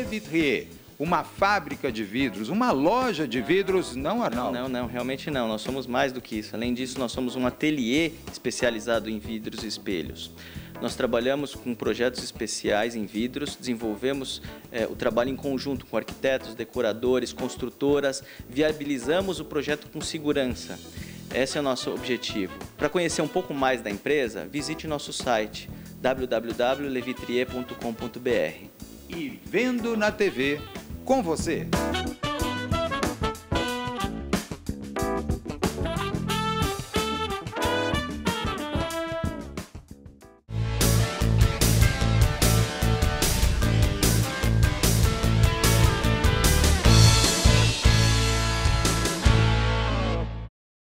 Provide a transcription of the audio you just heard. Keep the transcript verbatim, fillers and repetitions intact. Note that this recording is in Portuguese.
Vitrier, uma fábrica de vidros, uma loja de vidros, não, Arnaldo? Não, não, não, realmente não. Nós somos mais do que isso. Além disso, nós somos um ateliê especializado em vidros e espelhos. Nós trabalhamos com projetos especiais em vidros, desenvolvemos é, o trabalho em conjunto com arquitetos, decoradores, construtoras, viabilizamos o projeto com segurança. Esse é o nosso objetivo. Para conhecer um pouco mais da empresa, visite nosso site w w w ponto le vitrier ponto com ponto b r. E vendo na T V com você.